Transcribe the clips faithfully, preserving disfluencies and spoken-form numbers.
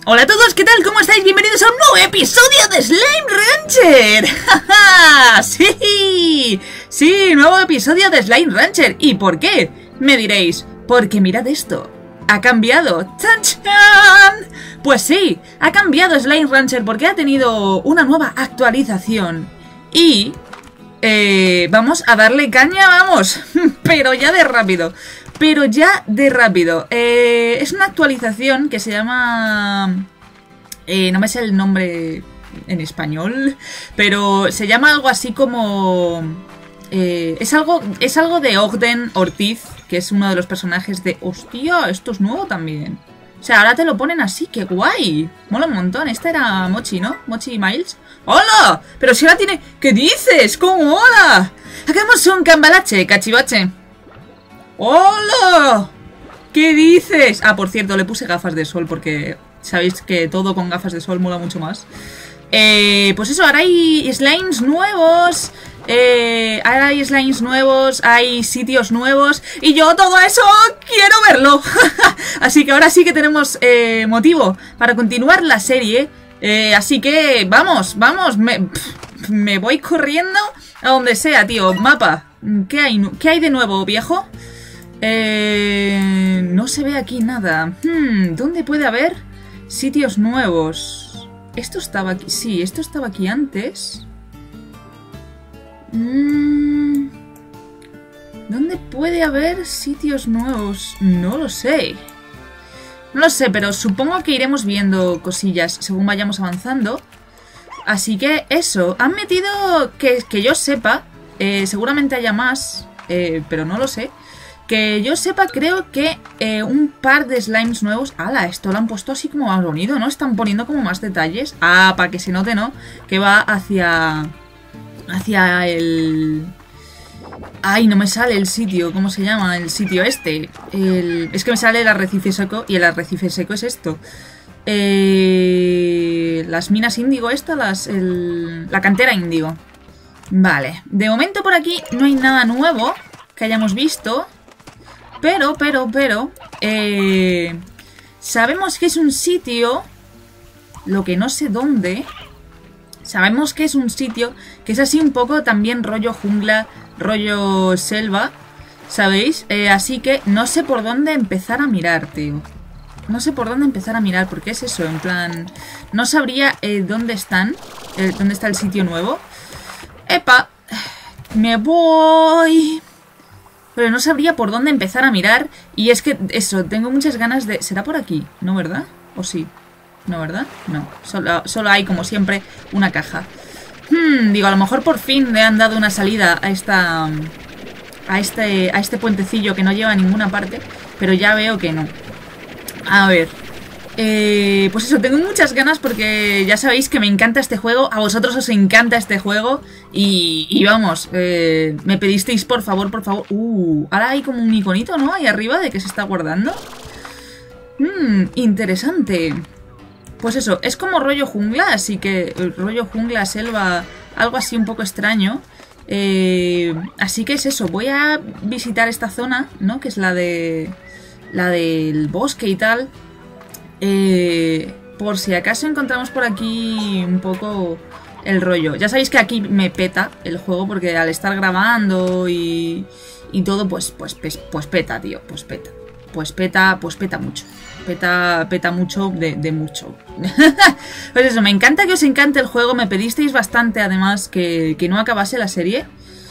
Hola a todos, ¿qué tal? ¿Cómo estáis? Bienvenidos a un nuevo episodio de Slime Rancher. ¡Sí! Sí, nuevo episodio de Slime Rancher. ¿Y por qué? Me diréis, porque mirad esto. Ha cambiado. ¡Chan, chan! Pues sí, ha cambiado Slime Rancher porque ha tenido una nueva actualización. Y... Eh, vamos a darle caña, vamos. Pero ya de rápido. Pero ya de rápido. Eh, es una actualización que se llama... Eh, no me sé el nombre en español, pero se llama algo así como... Eh, es, algo, es algo de Ogden Ortiz, que es uno de los personajes de... ¡Hostia! Esto es nuevo también. O sea, ahora te lo ponen así, ¡qué guay! Mola un montón. Esta era Mochi, ¿no? Mochi Miles. ¡Hola! Pero si ahora tiene... ¿Qué dices? ¿Cómo hola? Hagamos un cambalache, cachivache. ¡Hola! ¿Qué dices? Ah, por cierto, le puse gafas de sol porque sabéis que todo con gafas de sol mola mucho más. Eh, pues eso, ahora hay slimes nuevos. Eh, ahora hay slimes nuevos, hay sitios nuevos. Y yo todo eso quiero verlo. Así que ahora sí que tenemos eh, motivo para continuar la serie. Eh, así que vamos, vamos. Me, pff, me voy corriendo a donde sea, tío. Mapa. ¿Qué hay, ¿Qué hay de nuevo, viejo? Eh, no se ve aquí nada. Hmm, ¿dónde puede haber sitios nuevos? Esto estaba aquí. Sí, esto estaba aquí antes. Mm, ¿dónde puede haber sitios nuevos? No lo sé. No lo sé, pero supongo que iremos viendo cosillas según vayamos avanzando. Así que eso. Han metido, que, que yo sepa, eh, seguramente haya más, eh, pero no lo sé. Que yo sepa, creo que eh, un par de slimes nuevos... ¡Hala! Esto lo han puesto así como más bonito, ¿no? Están poniendo como más detalles. Ah, para que se note, ¿no? Que va hacia... Hacia el... Ay, no me sale el sitio. ¿Cómo se llama el sitio este? El... Es que me sale el arrecife seco. Y el arrecife seco es esto. Eh... Las minas índigo, esta, las... El... La cantera índigo. Vale. De momento por aquí no hay nada nuevo que hayamos visto. Pero, pero, pero... Eh... Sabemos que es un sitio... Lo que no sé dónde... Sabemos que es un sitio que es así un poco también rollo jungla, rollo selva, ¿sabéis? Eh, así que no sé por dónde empezar a mirar, tío. No sé por dónde empezar a mirar, porque es eso, en plan... No sabría eh, dónde están, eh, dónde está el sitio nuevo. ¡Epa! Me voy... Pero no sabría por dónde empezar a mirar. Y es que, eso, tengo muchas ganas de... ¿Será por aquí? ¿No, verdad? ¿O sí? ¿No, verdad? No, solo, solo hay, como siempre, una caja. Hmm, digo, a lo mejor por fin le han dado una salida a esta... A este, a este puentecillo que no lleva a ninguna parte. Pero ya veo que no. A ver... Eh, pues eso, tengo muchas ganas porque ya sabéis que me encanta este juego. A vosotros os encanta este juego. Y, y vamos, eh, me pedisteis por favor, por favor. Uh, ahora hay como un iconito, ¿no? Ahí arriba de que se está guardando. Hmm, interesante. Pues eso, es como rollo jungla, así que rollo jungla, selva, algo así un poco extraño. Eh, así que es eso, voy a visitar esta zona, ¿no? Que es la de la del bosque y tal. Eh, por si acaso encontramos por aquí un poco el rollo. Ya sabéis que aquí me peta el juego porque al estar grabando y, y todo, pues, pues, pues, pues peta, tío, pues peta. Pues peta, pues peta mucho. Peta, peta mucho de, de mucho. Pues eso, me encanta que os encante el juego. Me pedisteis bastante, además, que, que no acabase la serie.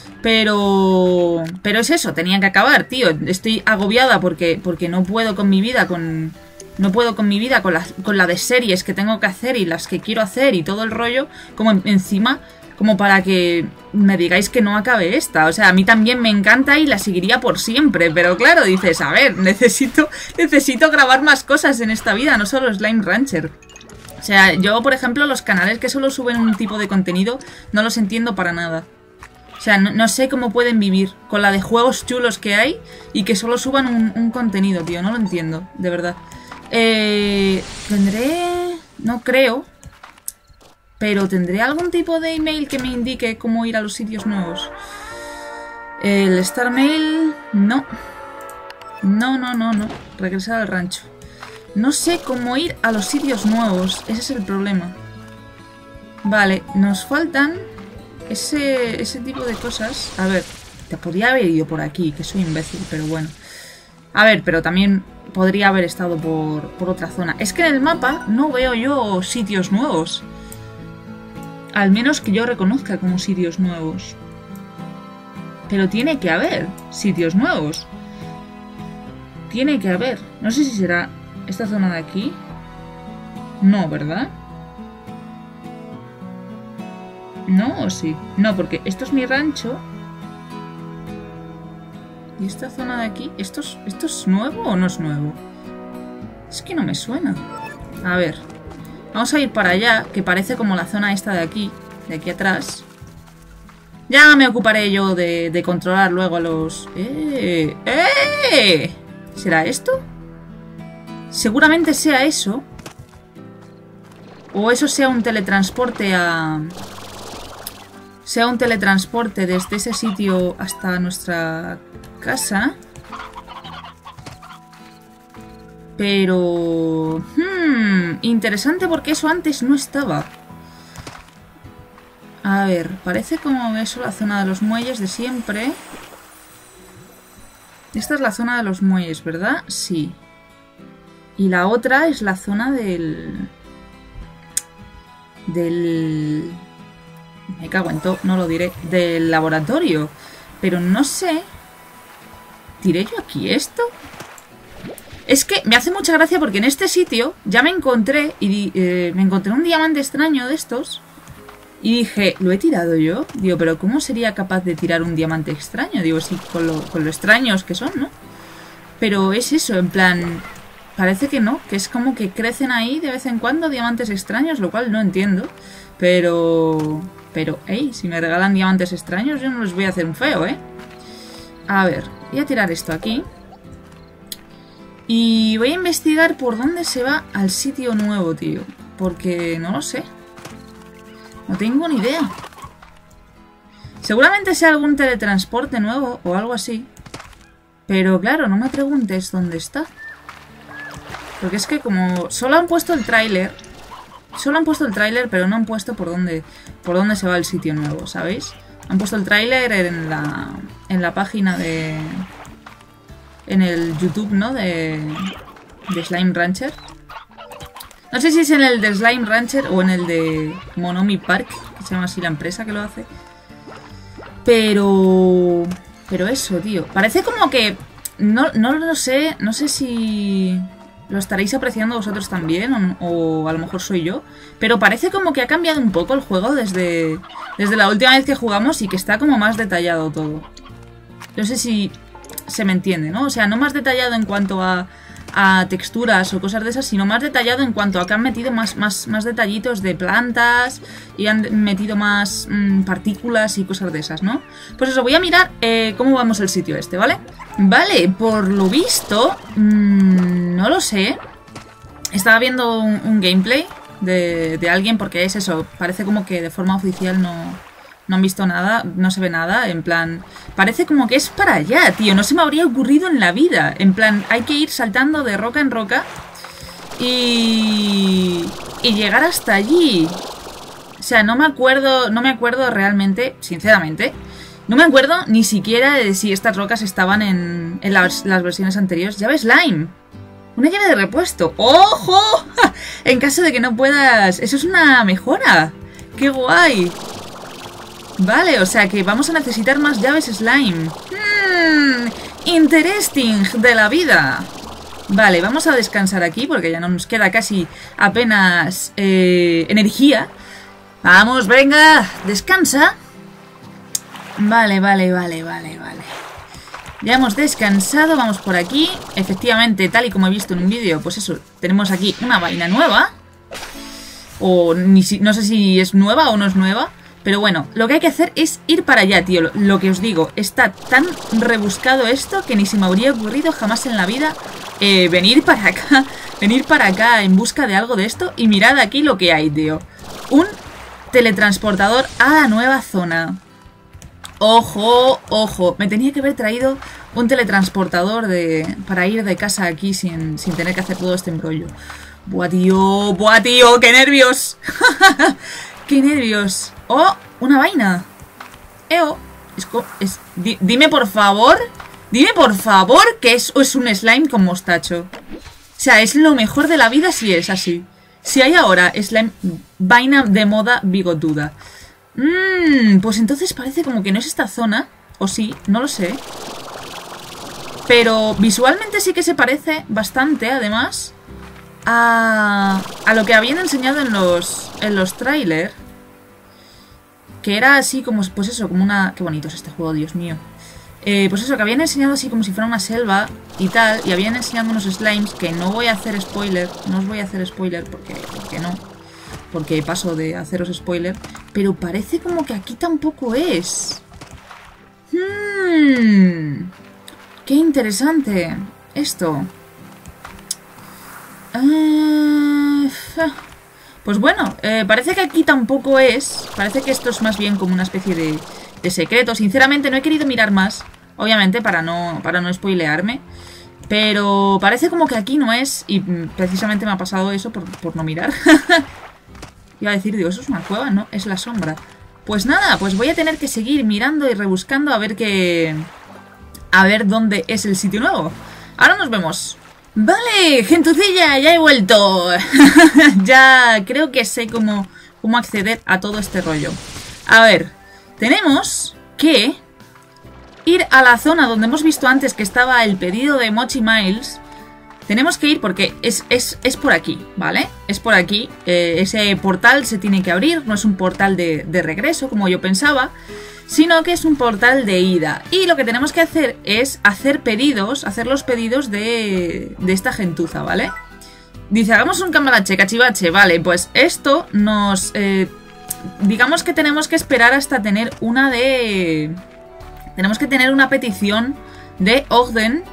Pero... Pero es eso, tenía que acabar, tío. Estoy agobiada porque, porque no puedo con mi vida, con... No puedo con mi vida, con la, con la de series que tengo que hacer y las que quiero hacer y todo el rollo, como en, encima, como para que me digáis que no acabe esta. O sea, a mí también me encanta y la seguiría por siempre, pero claro, dices, a ver, necesito, necesito grabar más cosas en esta vida, no solo Slime Rancher. O sea, yo, por ejemplo, los canales que solo suben un tipo de contenido, no los entiendo para nada. O sea, no, no sé cómo pueden vivir con la de juegos chulos que hay y que solo suban un, un contenido, tío, no lo entiendo, de verdad. Eh, tendré... No creo. Pero tendré algún tipo de email que me indique cómo ir a los sitios nuevos. El Star Mail... No. No, no, no, no. Regresar al rancho. No sé cómo ir a los sitios nuevos. Ese es el problema. Vale, nos faltan ese, ese tipo de cosas. A ver, te podría haber ido por aquí, que soy imbécil, pero bueno. A ver, pero también podría haber estado por, por otra zona. Es que en el mapa no veo yo sitios nuevos. Al menos que yo reconozca como sitios nuevos. Pero tiene que haber sitios nuevos. Tiene que haber. No sé si será esta zona de aquí. No, ¿verdad? ¿No o sí? No, porque esto es mi rancho. ¿Y esta zona de aquí? ¿Esto es, ¿Esto es nuevo o no es nuevo? Es que no me suena. A ver. Vamos a ir para allá, que parece como la zona esta de aquí. De aquí atrás. Ya me ocuparé yo de, de controlar luego a los... ¡Eh! ¡Eh! ¿Será esto? Seguramente sea eso. O eso sea un teletransporte a... Sea un teletransporte desde ese sitio hasta nuestra casa. Pero... Hmm, interesante porque eso antes no estaba. A ver, parece como eso la zona de los muelles de siempre. Esta es la zona de los muelles, ¿verdad? Sí. Y la otra es la zona del... Del... Me cago en todo, no lo diré. Del laboratorio. Pero no sé... ¿Tiré yo aquí esto? Es que me hace mucha gracia porque en este sitio ya me encontré... Y eh, me encontré un diamante extraño de estos... Y dije, ¿lo he tirado yo? Digo, pero ¿cómo sería capaz de tirar un diamante extraño? Digo, sí, con lo, con lo extraños que son, ¿no? Pero es eso, en plan... Parece que no, que es como que crecen ahí de vez en cuando diamantes extraños, lo cual no entiendo. Pero... Pero, hey, si me regalan diamantes extraños yo no les voy a hacer un feo, ¿eh? A ver, voy a tirar esto aquí. Y voy a investigar por dónde se va al sitio nuevo, tío. Porque no lo sé. No tengo ni idea. Seguramente sea algún teletransporte nuevo o algo así. Pero claro, no me preguntes dónde está. Porque es que como solo han puesto el tráiler. Solo han puesto el tráiler, pero no han puesto por dónde, por dónde se va el sitio nuevo, ¿sabéis? Han puesto el tráiler en la, en la página de... En el YouTube, ¿no? De, de Slime Rancher. No sé si es en el de Slime Rancher o en el de Monomi Park, que se llama así la empresa que lo hace. Pero... Pero eso, tío. Parece como que... No, no lo sé, no sé si... Lo estaréis apreciando vosotros también, o, o a lo mejor soy yo. Pero parece como que ha cambiado un poco el juego desde, desde la última vez que jugamos y que está como más detallado todo. No sé si se me entiende, ¿no? O sea, no más detallado en cuanto a... a texturas o cosas de esas, sino más detallado en cuanto a que han metido más, más, más detallitos de plantas y han metido más mmm, partículas y cosas de esas, ¿no? Pues eso, voy a mirar eh, cómo vamos el sitio este, ¿vale? Vale, por lo visto, mmm, no lo sé. Estaba viendo un, un gameplay de, de alguien porque es eso, parece como que de forma oficial no... No han visto nada, no se ve nada, en plan... Parece como que es para allá, tío, no se me habría ocurrido en la vida. En plan, hay que ir saltando de roca en roca y... y llegar hasta allí. O sea, no me acuerdo, no me acuerdo realmente, sinceramente, no me acuerdo ni siquiera de si estas rocas estaban en, en las, las versiones anteriores. Llave slime. Una llave de repuesto. ¡Ojo! ¡Ja! En caso de que no puedas... Eso es una mejora. ¡Qué guay! Vale, o sea que vamos a necesitar más llaves slime. Hmm, interesting de la vida. Vale, vamos a descansar aquí porque ya no nos queda casi apenas eh, energía. Vamos, venga, descansa. Vale, vale, vale, vale, vale. Ya hemos descansado, vamos por aquí. Efectivamente, tal y como he visto en un vídeo, pues eso, tenemos aquí una vaina nueva. O ni si, no sé si es nueva o no es nueva. Pero bueno, lo que hay que hacer es ir para allá, tío. Lo, lo que os digo, está tan rebuscado esto que ni se me habría ocurrido jamás en la vida eh, venir para acá, venir para acá en busca de algo de esto. Y mirad aquí lo que hay, tío. Un teletransportador a la nueva zona. Ojo, ojo. Me tenía que haber traído un teletransportador de, para ir de casa aquí sin, sin tener que hacer todo este embrollo. Buah, tío, buah, tío, qué nervios. Qué nervios. Oh, una vaina. Eo. Es, es, di, dime por favor, dime por favor que es, es un slime con mostacho. O sea, es lo mejor de la vida si es así. Si hay ahora slime, vaina de moda bigotuda. Mmm, pues entonces parece como que no es esta zona. O sí, no lo sé. Pero visualmente sí que se parece bastante, además, a, a lo que habían enseñado en los, en los trailers. Que era así como, pues eso, como una... Qué bonito es este juego, Dios mío. Eh, pues eso, que habían enseñado así como si fuera una selva y tal. Y habían enseñado unos slimes que no voy a hacer spoiler. No os voy a hacer spoiler porque, porque no. Porque paso de haceros spoiler. Pero parece como que aquí tampoco es. Hmm... ¡Qué interesante! Esto. Uh, pues bueno, eh, parece que aquí tampoco es. Parece que esto es más bien como una especie de, de secreto. Sinceramente no he querido mirar más. Obviamente para no, para no spoilearme. Pero parece como que aquí no es. Y precisamente me ha pasado eso por, por no mirar. Iba a decir, digo, eso es una cueva, ¿no? Es la sombra. Pues nada, pues voy a tener que seguir mirando y rebuscando a ver qué... A ver dónde es el sitio nuevo. Ahora nos vemos. Vale, gentucilla, ya he vuelto. Ya creo que sé cómo, cómo acceder a todo este rollo. A ver, tenemos que ir a la zona donde hemos visto antes que estaba el pedido de Mochi Miles. Tenemos que ir porque es, es, es por aquí, ¿vale? Es por aquí. Eh, ese portal se tiene que abrir. No es un portal de, de regreso, como yo pensaba, sino que es un portal de ida. Y lo que tenemos que hacer es hacer pedidos, hacer los pedidos de, de esta gentuza, ¿vale? Dice, hagamos un cambalache, cachivache. Vale, pues esto nos... Eh, digamos que tenemos que esperar hasta tener una de... Tenemos que tener una petición de Ogden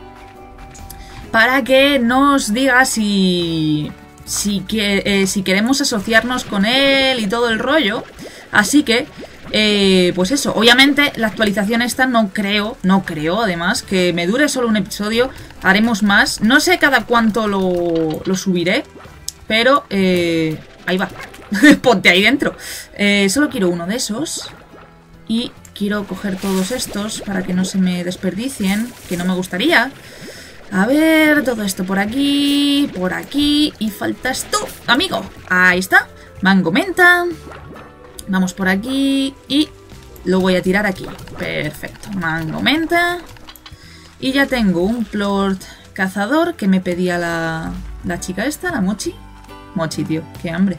para que nos diga si... Si, que, eh, si queremos asociarnos con él y todo el rollo. Así que... Eh, pues eso, obviamente la actualización esta no creo, no creo además que me dure solo un episodio, haremos más, no sé cada cuánto lo, lo subiré, pero eh, ahí va, ponte ahí dentro. Eh, solo quiero uno de esos y quiero coger todos estos para que no se me desperdicien, que no me gustaría. A ver, todo esto por aquí, por aquí y faltas tú, amigo, ahí está, mango menta. Vamos por aquí y lo voy a tirar aquí. Perfecto. Mango menta. Y ya tengo un plort cazador que me pedía la, la chica esta, la Mochi. Mochi, tío. Qué hambre.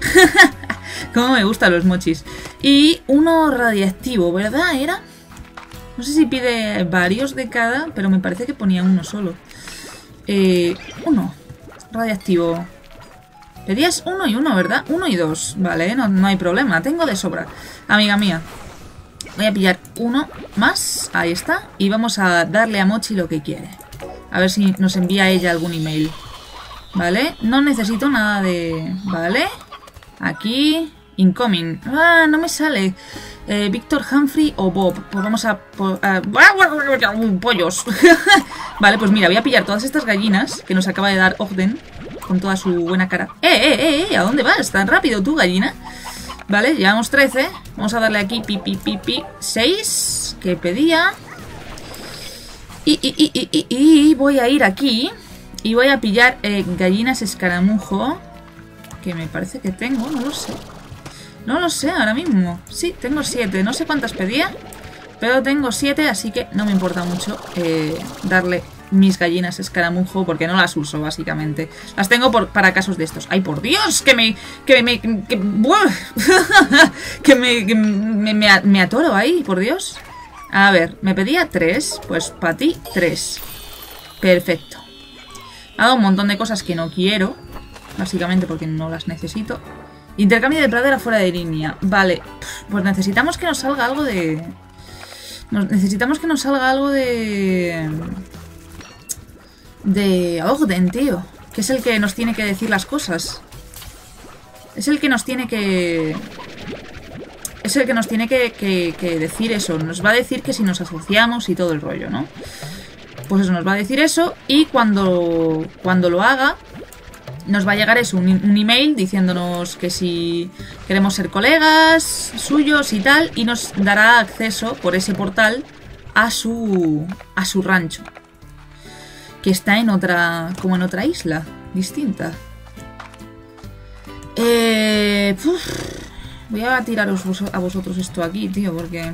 Cómo me gustan los mochis. Y uno radiactivo, ¿verdad? ¿Era? No sé si pide varios de cada, pero me parece que ponía uno solo. Eh, uno. Radiactivo. Pedías uno y uno, ¿verdad? Uno y dos. Vale, no, no hay problema. Tengo de sobra. Amiga mía. Voy a pillar uno más. Ahí está. Y vamos a darle a Mochi lo que quiere. A ver si nos envía ella algún email. Vale. No necesito nada de... Vale. Aquí. Incoming. Ah, no me sale. Eh, Víctor, Humphrey o Bob. Pues vamos a... a... Pollos. Vale, pues mira, voy a pillar todas estas gallinas que nos acaba de dar Ogden. Con toda su buena cara. ¡Eh, eh, eh! ¿A dónde vas? ¿Tan rápido tú, gallina? Vale, llevamos trece. Vamos a darle aquí pi, pi, pi, pi. seis. Que pedía. Y, y, y, y, y, y voy a ir aquí. Y voy a pillar eh, gallinas escaramujo. Que me parece que tengo, no lo sé. No lo sé ahora mismo. Sí, tengo siete. No sé cuántas pedía. Pero tengo siete, así que no me importa mucho eh, darle mis gallinas escaramujo, porque no las uso, básicamente. Las tengo por, para casos de estos. ¡Ay, por Dios! Que me... Que me... Que, que me, que me, me, me atoro ahí, por Dios. A ver, me pedía tres. Pues para ti, tres. Perfecto. Ha dado un montón de cosas que no quiero. Básicamente porque no las necesito. Intercambio de pradera fuera de línea. Vale, pues necesitamos que nos salga algo de... Nos, necesitamos que nos salga algo de... De Ogden, tío. Que es el que nos tiene que decir las cosas. Es el que nos tiene que... Es el que nos tiene que, que, que decir eso. Nos va a decir que si nos asociamos y todo el rollo, ¿no? Pues eso, nos va a decir eso. Y cuando, cuando lo haga, nos va a llegar eso, un, un email diciéndonos que si queremos ser colegas suyos y tal. Y nos dará acceso por ese portal a su, a su rancho. Que está en otra, como en otra isla distinta. Eh, uf, voy a tiraros a vosotros esto aquí, tío, porque...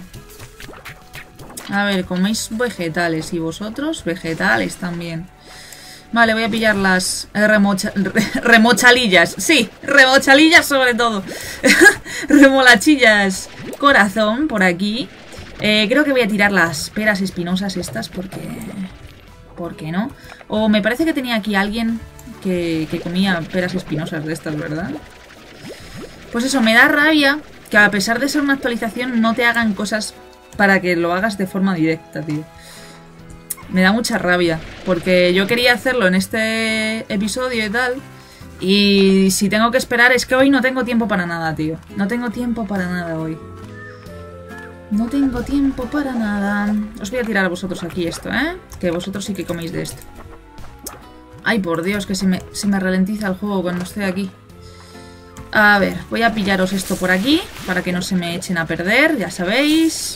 A ver, coméis vegetales y vosotros vegetales también. Vale, voy a pillar las remocha, re, remochalillas. Sí, remochalillas sobre todo. Remolachillas corazón por aquí. Eh, creo que voy a tirar las peras espinosas estas porque... ¿Por qué no? O me parece que tenía aquí alguien que, que comía peras espinosas de estas, ¿verdad? Pues eso, me da rabia que a pesar de ser una actualización no te hagan cosas para que lo hagas de forma directa, tío. Me da mucha rabia, porque yo quería hacerlo en este episodio y tal, y si tengo que esperar es que hoy no tengo tiempo para nada, tío. No tengo tiempo para nada hoy. No tengo tiempo para nada. Os voy a tirar a vosotros aquí esto, ¿eh? Que vosotros sí que coméis de esto. Ay, por Dios, que se me, se me ralentiza el juego cuando estoy aquí. A ver, voy a pillaros esto por aquí para que no se me echen a perder, ya sabéis.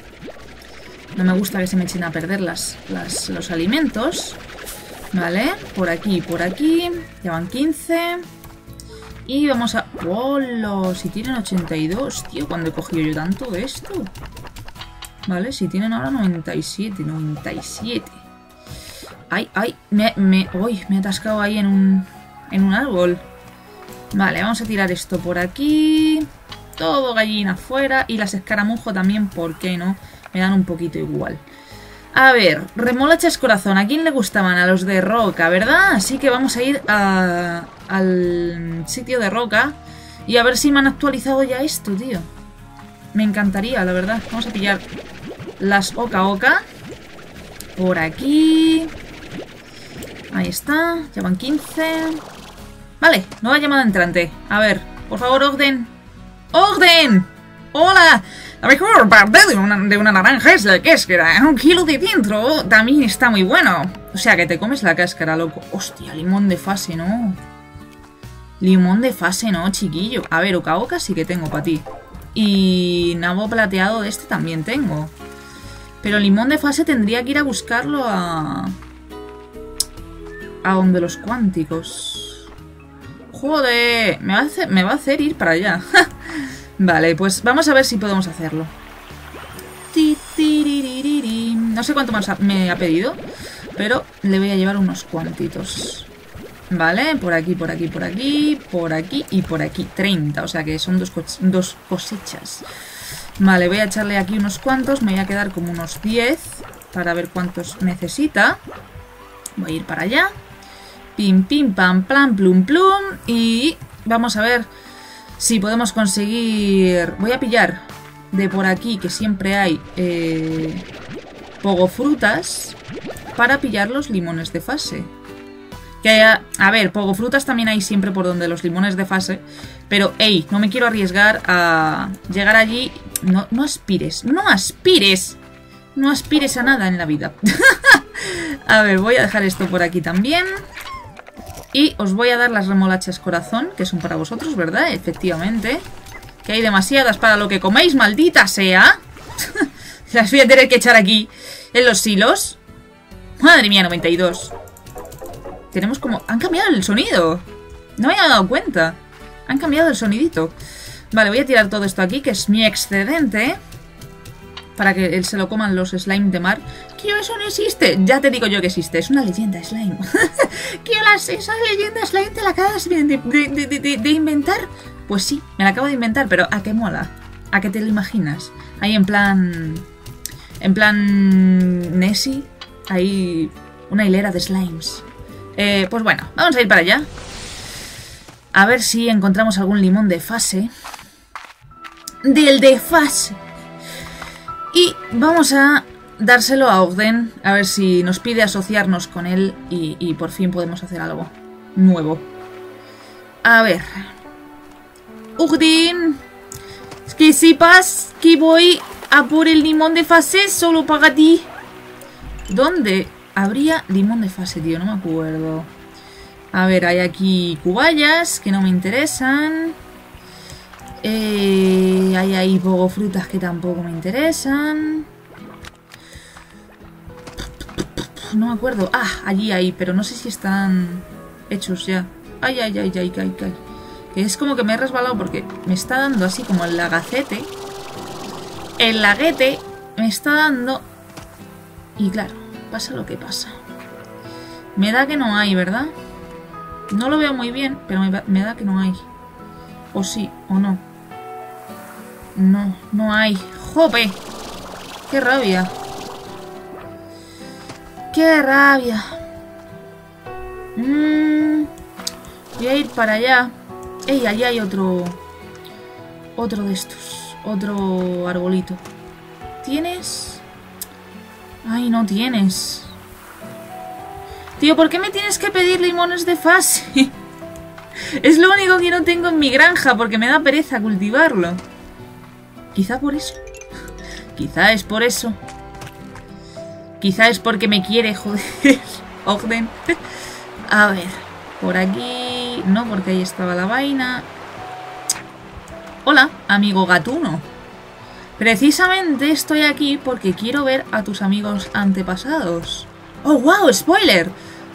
No me gusta que se me echen a perder las, las, los alimentos. Vale, por aquí y por aquí. Ya van quince. Y vamos a... ¡Hola! Si tienen ochenta y dos, tío. ¿Cuándo he cogido yo tanto de esto? Vale, si tienen ahora noventa y siete. noventa y siete. ¡Ay, ay! Me, me, uy, me he atascado ahí en un, en un árbol. Vale, vamos a tirar esto por aquí. Todo gallina afuera. Y las escaramujo también, ¿por qué no? Me dan un poquito igual. A ver, remolachas corazón. ¿A quién le gustaban? A los de Roca, ¿verdad? Así que vamos a ir a, al sitio de Roca y a ver si me han actualizado ya esto, tío. Me encantaría, la verdad. Vamos a pillar las Oca Oca. Por aquí. Ahí está. Ya van quince. Vale, nueva llamada entrante. A ver, por favor, Ogden. ¡Ogden! ¡Hola! La mejor parte de una, de una naranja es la cáscara. Un kilo de dentro también está muy bueno. O sea, que te comes la cáscara, loco. Hostia, limón de fase, no. Limón de fase, no, chiquillo. A ver, Oca Oca sí que tengo para ti. Y nabo plateado de este también tengo. Pero limón de fase tendría que ir a buscarlo a... A donde los cuánticos. Joder, me va a hacer, me va a hacer ir para allá. Vale, pues vamos a ver si podemos hacerlo. No sé cuánto más me ha pedido, pero le voy a llevar unos cuantitos. Vale, por aquí, por aquí, por aquí, por aquí y por aquí. treinta, o sea que son dos, dos cosechas. Vale, voy a echarle aquí unos cuantos. Me voy a quedar como unos diez para ver cuántos necesita. Voy a ir para allá. Pim, pim, pam, plam, plum, plum. Y vamos a ver si podemos conseguir... Voy a pillar de por aquí, que siempre hay eh, pogofrutas, para pillar los limones de fase. Que haya... A ver, pogofrutas también hay siempre por donde los limones de fase. Pero, ey, no me quiero arriesgar a llegar allí. No, no aspires, no aspires. No aspires a nada en la vida. A ver, voy a dejar esto por aquí también. Y os voy a dar las remolachas corazón, que son para vosotros, ¿verdad? Efectivamente. Que hay demasiadas para lo que coméis, maldita sea. Las voy a tener que echar aquí, en los silos. Madre mía, noventa y dos. Tenemos como... Han cambiado el sonido. No me había dado cuenta. Han cambiado el sonidito. Vale, voy a tirar todo esto aquí, que es mi excedente. Para que él se lo coman los slime de mar. ¿Qué eso no existe? Ya te digo yo que existe. Es una leyenda slime. ¿Qué las, esa leyenda slime te la acabas de, de, de, de, de inventar? Pues sí, me la acabo de inventar, pero ¿a qué mola? ¿A qué te lo imaginas? Ahí en plan... En plan... Nessie. Ahí una hilera de slimes. Eh, pues bueno, vamos a ir para allá. A ver si encontramos algún limón de fase. Del de fase. Y vamos a dárselo a Ogden, a ver si nos pide asociarnos con él y, y por fin podemos hacer algo nuevo. A ver. Ogden, que sepas que voy a por el limón de fase solo para ti. ¿Dónde habría limón de fase, tío? No me acuerdo. A ver, hay aquí cubayas que no me interesan. Eh, hay ahí poco frutas que tampoco me interesan. No me acuerdo. Ah, allí hay, pero no sé si están hechos ya. Ay, ay, ay, ay, ay, ay. Que es como que me he resbalado porque me está dando así como el lagacete. El laguete me está dando. Y claro, pasa lo que pasa. Me da que no hay, ¿verdad? No lo veo muy bien, pero me, me da que no hay. O sí, o no. No, no hay. ¡Jope! ¡Qué rabia! ¡Qué rabia! Mm, voy a ir para allá. ¡Ey! Allí hay otro... Otro de estos. Otro arbolito. ¿Tienes? Ay, no tienes. Tío, ¿por qué me tienes que pedir limones de fase? Es lo único que no tengo en mi granja, porque me da pereza cultivarlo. Quizá por eso. Quizá es por eso. Quizá es porque me quiere, joder. Ogden. A ver, por aquí... No, porque ahí estaba la vaina. Hola, amigo gatuno. Precisamente estoy aquí porque quiero ver a tus amigos antepasados. ¡Oh, wow! ¡Spoiler!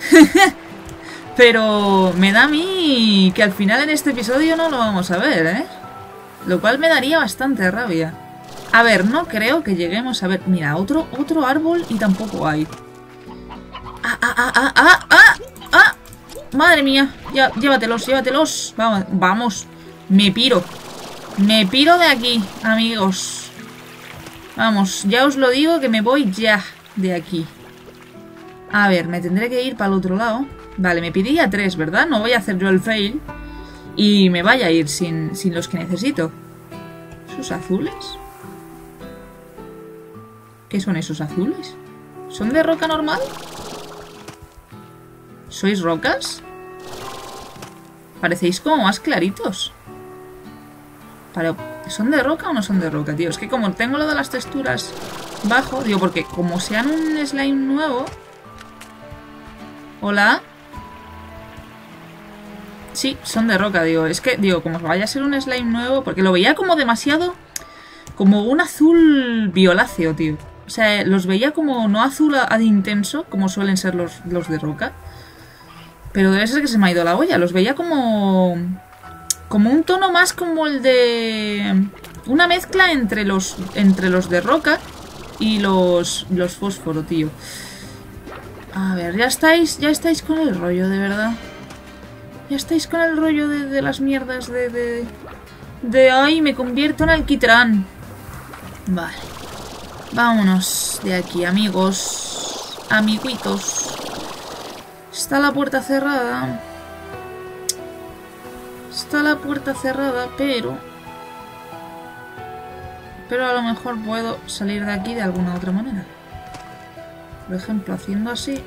Pero me da a mí que al final en este episodio no lo vamos a ver, ¿eh? Lo cual me daría bastante rabia. A ver, no creo que lleguemos a ver... Mira, otro, otro árbol y tampoco hay. ¡Ah, ah, ah, ah, ah, ah! ah! ¡Madre mía! Ya, llévatelos, llévatelos. Vamos, vamos. Me piro. Me piro de aquí, amigos. Vamos, ya os lo digo que me voy ya de aquí. A ver, me tendré que ir para el otro lado. Vale, me pediría tres, ¿verdad? No voy a hacer yo el fail y me vaya a ir sin, sin los que necesito. ¿Esos azules? ¿Qué son esos azules? ¿Son de roca normal? ¿Sois rocas? Parecéis como más claritos. Pero, ¿son de roca o no son de roca, tío? Es que como tengo lo de las texturas bajo, digo, porque como sean un slime nuevo... ¿Hola? Sí, son de roca, digo. Es que, digo, como vaya a ser un slime nuevo... Porque lo veía como demasiado... Como un azul violáceo, tío. O sea, los veía como no azul ad intenso, como suelen ser los, los de roca. Pero debe ser que se me ha ido la olla. Los veía como... Como un tono más como el de... Una mezcla entre los, entre los de roca y los, los fósforo, tío. A ver, ya estáis, ya estáis con el rollo, de verdad. Ya estáis con el rollo de, de las mierdas de, de... De... ¡Ay, me convierto en alquitrán! Vale. Vámonos de aquí, amigos. Amiguitos. Está la puerta cerrada. Está la puerta cerrada, pero... Pero a lo mejor puedo salir de aquí de alguna otra manera. Por ejemplo, haciendo así.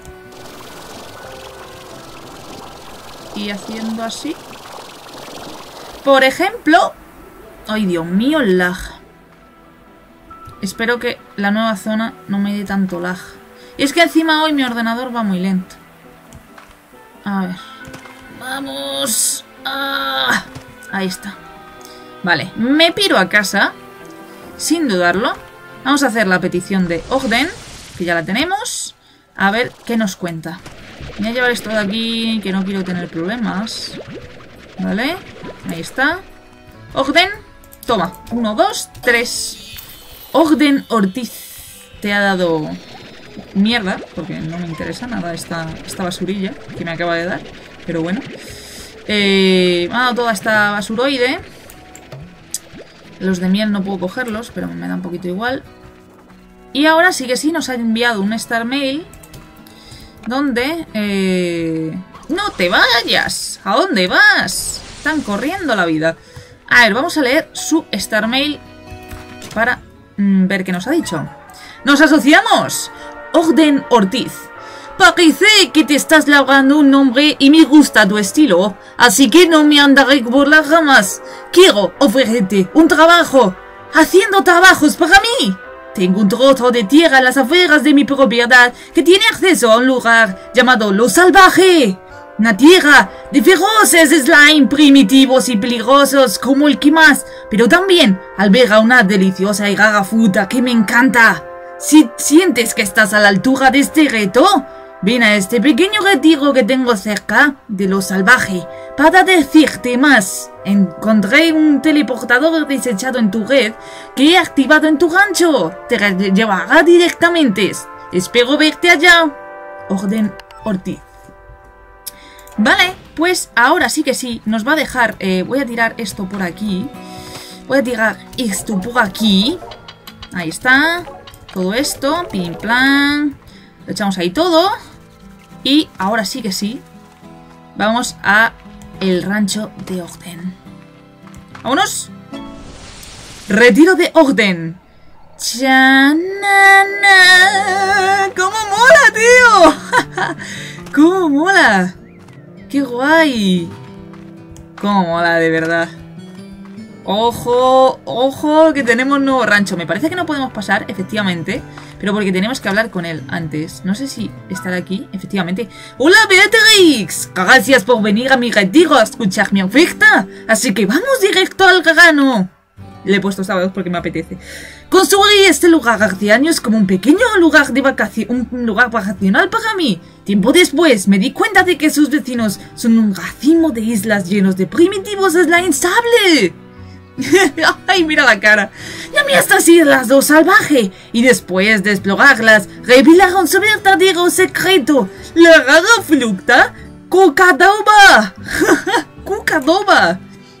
Y haciendo así. Por ejemplo... ¡Ay, Dios mío, el lag! Espero que la nueva zona no me dé tanto lag. Y es que encima hoy mi ordenador va muy lento. A ver. ¡Vamos! ¡Ah! Ahí está. Vale, me piro a casa. Sin dudarlo. Vamos a hacer la petición de Ogden, que ya la tenemos. A ver qué nos cuenta. Voy a llevar esto de aquí, que no quiero tener problemas. Vale, ahí está. Ogden, toma. Uno, dos, tres. Ogden Ortiz te ha dado mierda, porque no me interesa nada esta, esta basurilla que me acaba de dar. Pero bueno. Eh, me ha dado toda esta basuroide. Los de miel no puedo cogerlos, pero me da un poquito igual. Y ahora sí que sí nos ha enviado un Star Mail donde... Eh... ¡No te vayas! ¿A dónde vas? Están corriendo la vida. A ver, vamos a leer su Star Mail para mm, ver qué nos ha dicho. ¡Nos asociamos! Ogden Ortiz. Parece que te estás labrando un nombre y me gusta tu estilo, así que no me andaré por las ramas. Quiero ofrecerte un trabajo, haciendo trabajos para mí. Tengo un trozo de tierra a las afueras de mi propiedad que tiene acceso a un lugar llamado Lo Salvaje. Una tierra de feroces slime primitivos y peligrosos como el que más, pero también alberga una deliciosa y rara fruta que me encanta. Si sientes que estás a la altura de este reto, ven a este pequeño retiro que tengo cerca de Lo Salvaje para decirte más. Encontré un teleportador desechado en tu red que he activado en tu rancho. Te llevará directamente. Espero verte allá. Orden Ortiz. Vale, pues ahora sí que sí, nos va a dejar... Eh, voy a tirar esto por aquí. Voy a tirar esto por aquí. Ahí está. Todo esto, pim plan. Lo echamos ahí todo. Y ahora sí que sí, vamos a el rancho de Ogden. ¡Vámonos! Retiro de Ogden. ¡Chanana! ¡Cómo mola, tío! ¡Cómo mola! ¡Qué guay! ¡Cómo mola, de verdad! ¡Ojo! ¡Ojo! Que tenemos un nuevo rancho. Me parece que no podemos pasar, efectivamente. Pero porque tenemos que hablar con él antes. No sé si estará aquí, efectivamente. ¡Hola, Beatrix! Gracias por venir a mi retiro a escuchar mi oferta. Así que vamos directo al grano. Le he puesto esta voz porque me apetece. Construí este lugar hace años como un pequeño lugar de vacación, un lugar vacacional para mí. Tiempo después me di cuenta de que sus vecinos son un racimo de islas llenos de primitivos slime sable. Ay, mira la cara. Llamé a estas islas Lo Salvaje y después de explorarlas revelaron su verdadero secreto. La rara fruta Cucadoba. Cucadoba.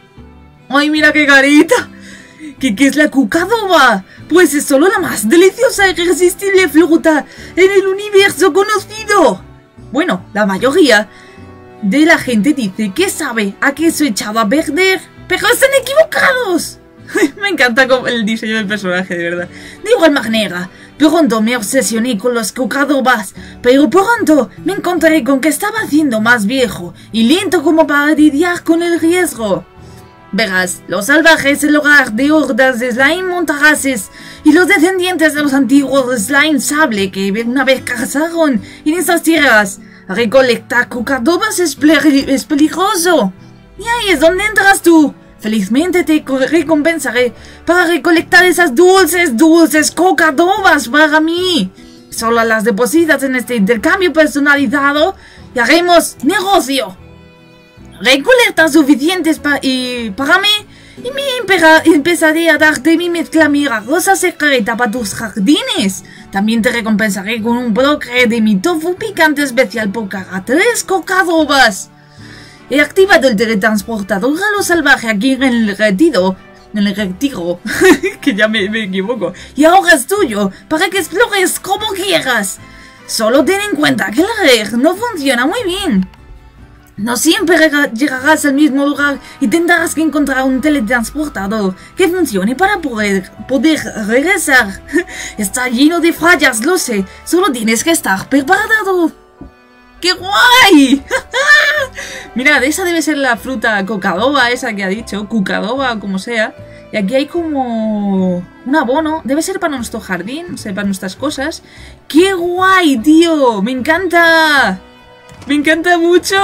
Ay, mira qué carita. ¿Qué, ¿Qué es la Cucadoba? Pues es solo la más deliciosa e irresistible fruta en el universo conocido. Bueno, la mayoría de la gente dice que sabe a queso echado a perder, pero están equivocados. Me encanta el diseño del personaje, de verdad. De igual manera, pronto me obsesioné con los Cucadobas, pero pronto me encontré con que estaba haciendo más viejo y lento como para lidiar con el riesgo. Verás, Lo Salvaje es el hogar de hordas de slime montaraces y los descendientes de los antiguos slime sable que una vez cazaron en esas tierras. Recolectar Cucadobas es, es peligroso. Y ahí es donde entras tú. Felizmente te recompensaré para recolectar esas dulces, dulces Cucadobas para mí. Solo las depositas en este intercambio personalizado y haremos negocio. Recolecta suficientes pa y para mí y me empezaré a darte mi mezcla milagrosa secreta para tus jardines. También te recompensaré con un bloque de mi tofu picante especial por cada tres Cucadobas. He activado el teletransportador a Lo Salvaje aquí en el retiro, en el retiro, que ya me, me equivoco, y ahora es tuyo para que explores como quieras. Solo ten en cuenta que la red no funciona muy bien. No siempre llegarás al mismo lugar y tendrás que encontrar un teletransportador que funcione para poder, poder regresar. Está lleno de fallas, lo sé. Solo tienes que estar preparado. ¡Qué guay! Mirad, esa debe ser la fruta Cucadoba, esa que ha dicho. Cucadoba o como sea. Y aquí hay como un abono. Debe ser para nuestro jardín, o sea, para nuestras cosas. ¡Qué guay, tío! ¡Me encanta! ¡Me encanta mucho!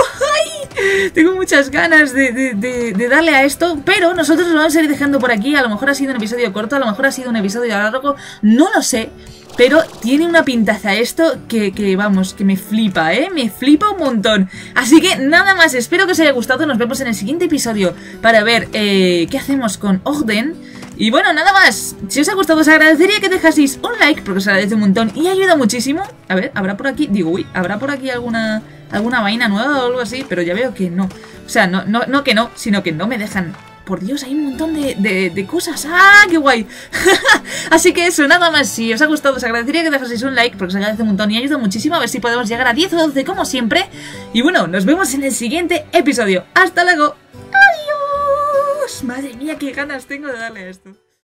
¡Ay! Tengo muchas ganas de, de, de, de darle a esto, pero nosotros lo vamos a ir dejando por aquí. A lo mejor ha sido un episodio corto, a lo mejor ha sido un episodio largo, no lo sé. Pero tiene una pintaza esto que, que, vamos, que me flipa, ¿eh? Me flipa un montón. Así que nada más, espero que os haya gustado. Nos vemos en el siguiente episodio para ver eh, qué hacemos con Ogden. Y bueno, nada más. Si os ha gustado, os agradecería que dejaseis un like, porque os agradece un montón y ayuda muchísimo. A ver, ¿habrá por aquí? Digo, uy, ¿habrá por aquí alguna alguna vaina nueva o algo así? Pero ya veo que no. O sea, no, no, no que no, sino que no me dejan. Por Dios, hay un montón de, de, de cosas. ¡Ah, qué guay! Así que eso, nada más. Si os ha gustado, os agradecería que dejaseis un like, porque os agradece un montón y ayuda muchísimo. A ver si podemos llegar a diez o doce, como siempre. Y bueno, nos vemos en el siguiente episodio. ¡Hasta luego! ¡Adiós! Madre mía, qué ganas tengo de darle a esto.